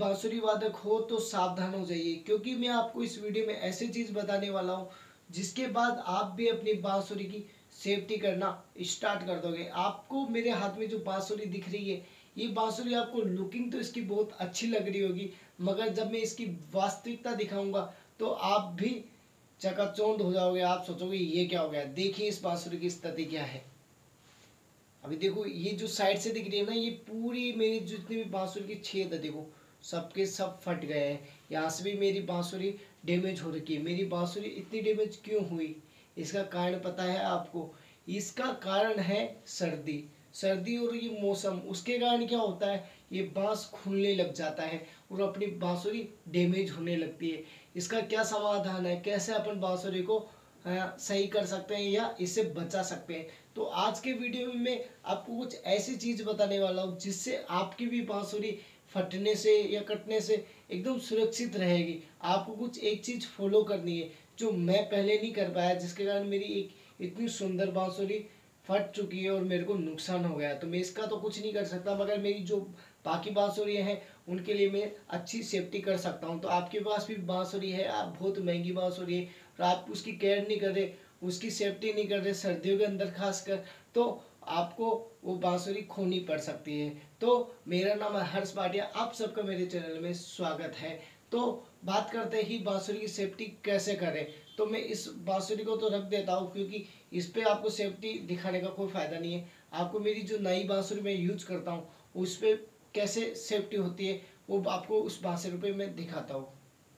बांसुरी वादक हो तो सावधान हो जाइए, क्योंकि मैं आपको इस वीडियो में ऐसी चीज़ बताने वाला हूँ जिसके बाद आप भी अपनी बांसुरी की सेफ्टी करना स्टार्ट कर दोगे। आपको मेरे हाथ में जो बांसुरी दिख रही है, ये बांसुरी आपको लुकिंग तो इसकी बहुत अच्छी लग रही होगी, मगर जब मैं इसकी वास्तविकता दिखाऊंगा तो आप भी चकाचौंध हो जाओगे। आप सोचोगे ये क्या हो गया। देखिए इस बांसुरी की स्थिति क्या है। अभी देखो ये जो साइड से दिख रही है ना, ये पूरी मेरी जितनी भी बांसुरी की छेद है देखो, सबके सब फट गए हैं। यहाँ से भी मेरी बांसुरी डैमेज हो रखी है। मेरी बांसुरी इतनी डैमेज क्यों हुई, इसका कारण पता है आपको? इसका कारण है सर्दी। सर्दी और ये मौसम, उसके कारण क्या होता है, ये बांस खुलने लग जाता है और अपनी बांसुरी डैमेज होने लगती है। इसका क्या समाधान है, कैसे अपन बांसुरी को सही कर सकते हैं या इससे बचा सकते हैं? तो आज के वीडियो में मैं आपको कुछ ऐसी चीज बताने वाला हूँ जिससे आपकी भी बांसुरी फटने से या कटने से एकदम सुरक्षित रहेगी। आपको कुछ एक चीज फॉलो करनी है जो मैं पहले नहीं कर पाया, जिसके कारण मेरी एक इतनी सुंदर बांसुरी फट चुकी है और मेरे को नुकसान हो गया। तो मैं इसका तो कुछ नहीं कर सकता, मगर मेरी जो बाकी बांसुरियाँ हैं उनके लिए मैं अच्छी सेफ्टी कर सकता हूँ। तो आपके पास भी बांसुरी है, आप बहुत महंगी बांसुरी है और आप उसकी केयर नहीं कर रहे, उसकी सेफ्टी नहीं कर रहे सर्दियों के अंदर खासकर, तो आपको वो बांसुरी खोनी पड़ सकती है। तो मेरा नाम है हर्ष भाटिया, आप सबका मेरे चैनल में स्वागत है। तो बात करते ही बांसुरी की सेफ्टी कैसे करें, तो मैं इस बांसुरी को तो रख देता हूँ, क्योंकि इस पे आपको सेफ्टी दिखाने का कोई फ़ायदा नहीं है। आपको मेरी जो नई बांसुरी मैं यूज करता हूँ उस पर कैसे सेफ्टी होती है वो आपको उस बांसुरी पे मैं दिखाता हूँ।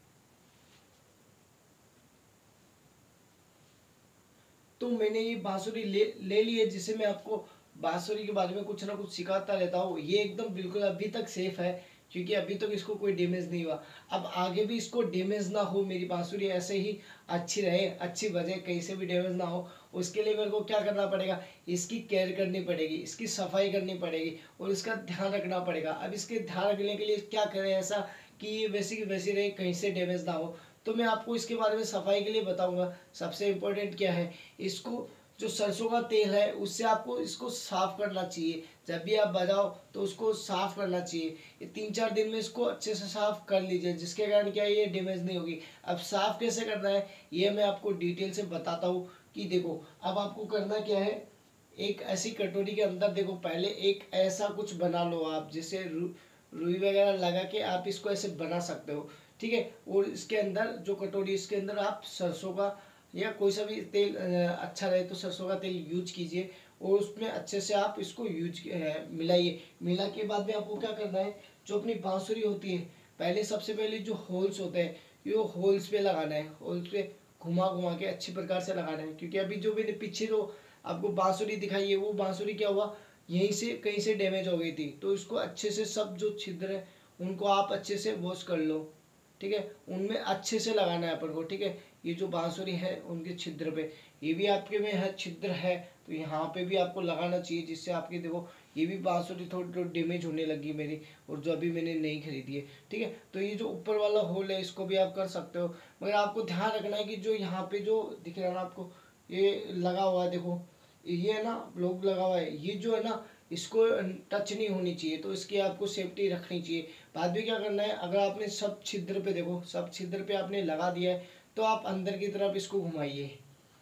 तो मैंने ये बांसुरी ले ली है, जिसे मैं आपको बांसुरी के बारे में कुछ ना कुछ सिखाता रहता हूँ। ये एकदम बिल्कुल अभी तक सेफ है, क्योंकि अभी तक इसको कोई डैमेज नहीं हुआ। अब आगे भी इसको डैमेज ना हो, मेरी बांसुरी ऐसे ही अच्छी रहे, अच्छी बजे, कहीं से भी डैमेज ना हो, उसके लिए मेरे को क्या करना पड़ेगा, इसकी केयर करनी पड़ेगी, इसकी सफाई करनी पड़ेगी और इसका ध्यान रखना पड़ेगा। अब इसके ध्यान रखने के लिए क्या करें ऐसा कि ये वैसी की वैसी रहे, कहीं से डैमेज ना हो। तो मैं आपको इसके बारे में सफाई के लिए बताऊंगा। सबसे इम्पोर्टेंट क्या है, इसको जो सरसों का तेल है उससे आपको इसको साफ करना चाहिए। जब भी आप बजाओ तो उसको साफ करना चाहिए। ये 3-4 दिन में इसको अच्छे से साफ कर लीजिए, जिसके कारण क्या है, ये डैमेज नहीं होगी। अब साफ कैसे करना है ये मैं आपको डिटेल से बताता हूँ। कि देखो अब आपको करना क्या है, एक ऐसी कटोरी के अंदर देखो, पहले एक ऐसा कुछ बना लो आप, जिसे रुई वगैरह लगा के आप इसको ऐसे बना सकते हो, ठीक है। और इसके अंदर जो कटोरी, इसके अंदर आप सरसों का या कोई सा भी तेल अच्छा रहे तो सरसों का तेल यूज कीजिए और उसमें अच्छे से आप इसको मिलाइए। मिला के बाद में आपको क्या करना है, जो अपनी बांसुरी होती है, पहले सबसे पहले जो होल्स होते हैं ये होल्स पे लगाना है। होल्स पे घुमा घुमा के अच्छी प्रकार से लगाना है, क्योंकि अभी जो मैंने पीछे जो आपको बांसुरी दिखाई है वो बांसुरी क्या हुआ, यहीं से कहीं से डैमेज हो गई थी। तो इसको अच्छे से सब जो छिद्र है उनको आप अच्छे से वॉश कर लो, ठीक है। उनमें अच्छे से लगाना है अपन को, ठीक है। ये जो बांसुरी है उनके छिद्र पे, ये भी आपके में है छिद्र है, तो यहाँ पे भी आपको लगाना चाहिए, जिससे आपकी देखो ये भी बांसुरी थोड़ी थोड़ी डैमेज होने लगी मेरी, और जो अभी मैंने नई खरीदी है, ठीक है। तो ये जो ऊपर वाला होल है इसको भी आप कर सकते हो, मगर आपको ध्यान रखना है कि जो यहाँ पे जो दिख रहा है ना आपको, ये लगा हुआ है देखो, ये है ना ब्लॉक लगा हुआ है, ये जो है ना इसको टच नहीं होनी चाहिए, तो इसकी आपको सेफ्टी रखनी चाहिए। बाद में क्या करना है, अगर आपने सब छिद्र पे देखो, सब छिद्र पे आपने लगा दिया है, तो आप अंदर की तरफ इसको घुमाइए,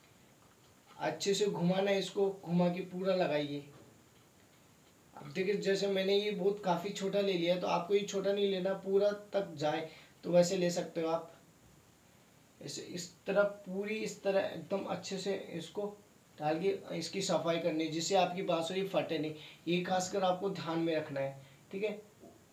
अच्छे से घुमाना है, इसको घुमा के पूरा लगाइए। अब देखिए जैसे मैंने ये बहुत काफ़ी छोटा ले लिया है, तो आपको ये छोटा नहीं लेना, पूरा तक जाए तो वैसे ले सकते हो आप। ऐसे इस तरफ पूरी इस तरह एकदम अच्छे से इसको डाल के इसकी सफाई करनी है, जिससे आपकी बांसुरी फटे नहीं। ये खासकर आपको ध्यान में रखना है, ठीक है।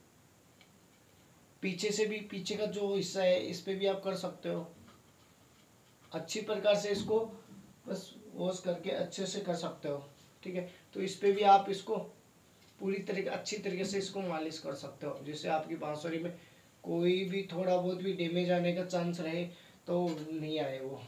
पीछे से भी, पीछे का जो हिस्सा है इस पे भी आप कर सकते हो। अच्छी प्रकार से इसको बस वॉश करके अच्छे से कर सकते हो, ठीक है। तो इस पे भी आप इसको पूरी तरीके अच्छी तरीके से इसको मालिश कर सकते हो, जिससे आपकी बांसुरी में कोई भी थोड़ा बहुत भी डैमेज आने का चांस रहे तो नहीं आए वो।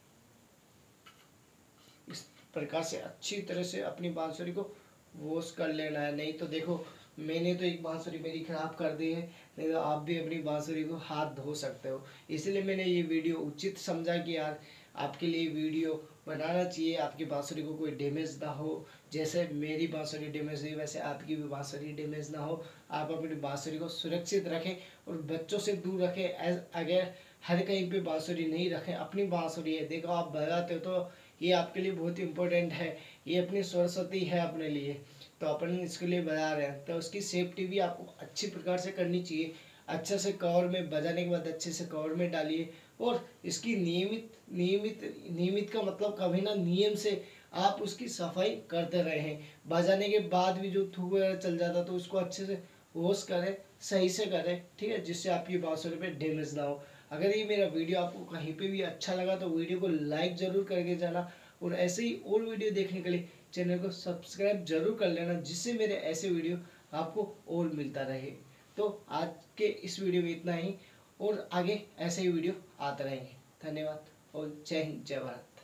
इस प्रकार से अच्छी तरह से अपनी बांसुरी को वॉश कर लेना है। नहीं तो देखो मैंने तो एक बांसुरी मेरी खराब कर दी है, नहीं तो आप भी अपनी बांसुरी को हाथ धो सकते हो। इसलिए मैंने ये वीडियो उचित समझा कि यार आपके लिए वीडियो बनाना चाहिए, आपकी बांसुरी को कोई डैमेज ना हो। जैसे मेरी बांसुरी डैमेज हुई वैसे आपकी भी बांसुरी डैमेज ना हो। आप अपनी बांसुरी को सुरक्षित रखें और बच्चों से दूर रखें। अगर हर कहीं पे बांसुरी नहीं रखें, अपनी बांसुरी है, देखो आप बजाते हो तो ये आपके लिए बहुत इंपॉर्टेंट है, ये अपनी सरस्वती है अपने लिए, तो अपन इसके लिए बजा रहे हैं, तो उसकी सेफ्टी भी आपको अच्छी प्रकार से करनी चाहिए। अच्छे से कवर में बजाने के बाद अच्छे से कवर में डालिए, और इसकी नियमित नियमित नियमित का मतलब कभी ना नियम से आप उसकी सफाई करते रहें। बजाने के बाद भी जो थूक वगैरह चल जाता तो उसको अच्छे से वॉश करें, सही से करें, ठीक है, जिससे आपकी बांसुरी पे डैमेज ना हो। अगर ये मेरा वीडियो आपको कहीं पे भी अच्छा लगा तो वीडियो को लाइक ज़रूर करके जाना, और ऐसे ही और वीडियो देखने के लिए चैनल को सब्सक्राइब जरूर कर लेना, जिससे मेरे ऐसे वीडियो आपको और मिलता रहे। तो आज के इस वीडियो में इतना ही, और आगे ऐसे ही वीडियो आते रहेंगे। धन्यवाद और जय हिंद, जय भारत।